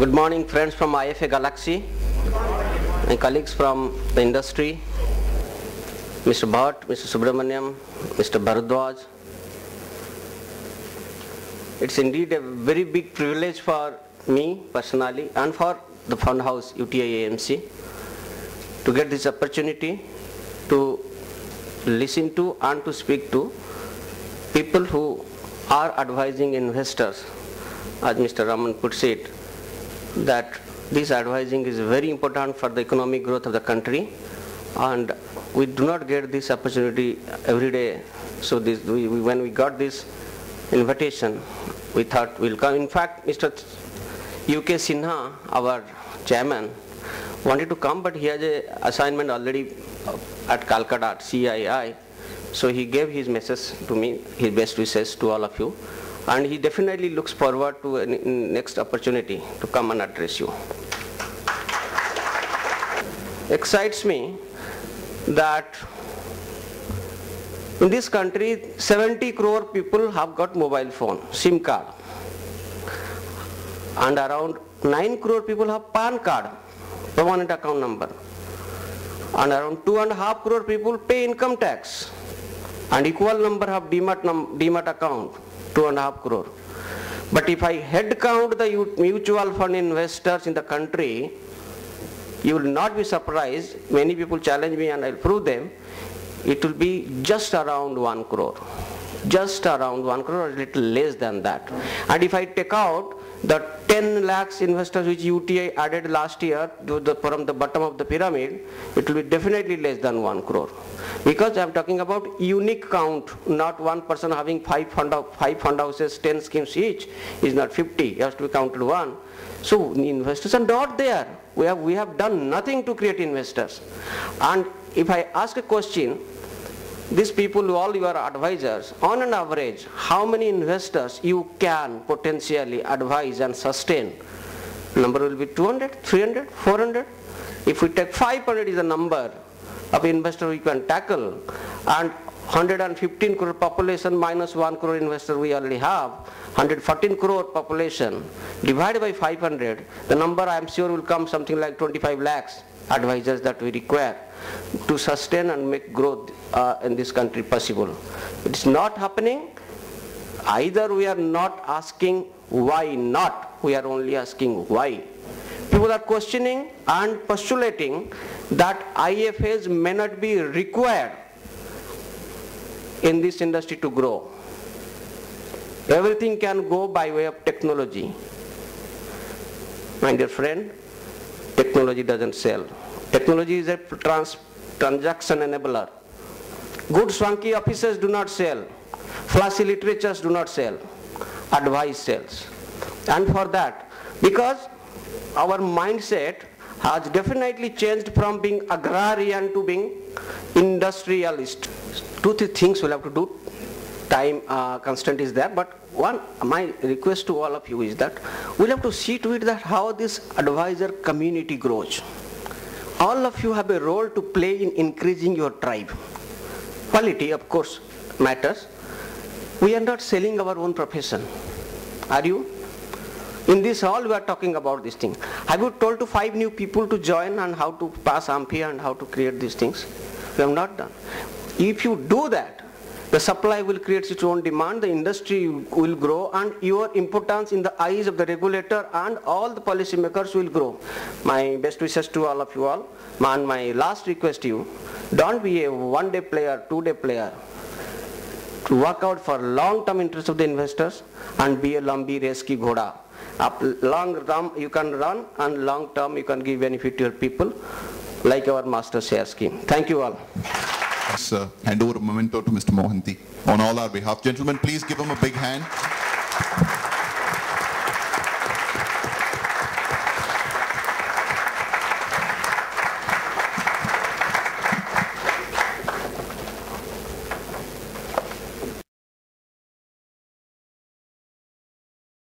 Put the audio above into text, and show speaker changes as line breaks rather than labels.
Good morning, friends from IFA Galaxy, my colleagues from the industry, Mr. Bhatt, Mr. Subramaniam, Mr. Bharadwaj. It's indeed a very big privilege for me personally and for the fund house UTI AMC to get this opportunity to listen to and to speak to people who are advising investors. As Mr. Raman puts it, that this advising is very important for the economic growth of the country, and we do not get this opportunity every day. So when we got this invitation, we thought we'll come. In fact, Mr. UK Sinha, our chairman, wanted to come, but he has an assignment already at Calcutta at CII. So he gave his message to me, his best wishes to all of you. And he definitely looks forward to a next opportunity to come and address you. Excites me that in this country 70 crore people have got mobile phone, SIM card, and around 9 crore people have PAN card, permanent account number, and around 2.5 crore people pay income tax, and equal number have demat account, 2.5 crore. But if I head count the mutual fund investors in the country, you will not be surprised. Many people challenge me and I'll prove them. It will be just around 1 crore. Just around 1 crore, or a little less than that. And if I take out the 10 lakhs investors which UTI added last year from the bottom of the pyramid, it will be definitely less than 1 crore. Because I am talking about unique count, not one person having 5 fund houses, 10 schemes each is not 50, it has to be counted one. So investors are not there. We have done nothing to create investors. And if I ask a question, these people, all your advisors, on an average, how many investors you can potentially advise and sustain? Number will be 200, 300, 400. If we take 500 is the number of investors we can tackle, and 115 crore population minus 1 crore investor we already have, 114 crore population divided by 500, the number I am sure will come something like 25 lakhs advisors that we require to sustain and make growth in this country possible. It is not happening. Either we are not asking why not, we are only asking why. People are questioning and postulating that IFAs may not be required in this industry to grow. Everything can go by way of technology. My dear friend, technology doesn't sell. Technology is a transaction enabler. Good swanky offices do not sell. Flashy literatures do not sell. Advice sells. And for that, because our mindset has definitely changed from being agrarian to being industrialist. 2-3 things we'll have to do. Time constant is there, but my request to all of you is that we'll have to see to it that how this advisor community grows. All of you have a role to play in increasing your tribe. Quality, of course, matters. We are not selling our own profession. Are you? In this hall we are talking about this thing. Have you told to 5 new people to join and how to pass AMPI and how to create these things? We have not done. If you do that, the supply will create its own demand, the industry will grow, and your importance in the eyes of the regulator and all the policy makers will grow. My best wishes to all of you all. And my last request to you, don't be a one-day player, two-day player. To work out for long-term interest of the investors and be a lambi race ki ghoda. Long term you can run, and long term you can give benefit to your people, like our master share scheme. Thank you all.
Let's hand over a memento to Mr. Mohanty on all our behalf. Gentlemen, please give him a big hand.